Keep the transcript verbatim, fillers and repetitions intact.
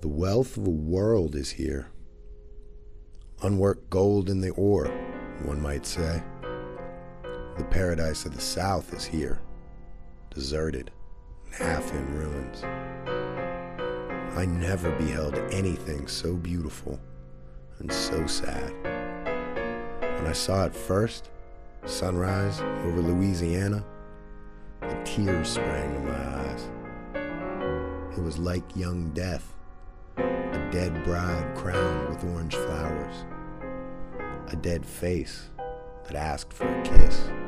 The wealth of a world is here. Unworked gold in the ore, one might say. The paradise of the South is here, deserted, and half in ruins. I never beheld anything so beautiful and so sad. When I saw it first, sunrise over Louisiana, the tears sprang to my eyes. It was like young death, a dead bride crowned with orange flowers, a dead face that asked for a kiss.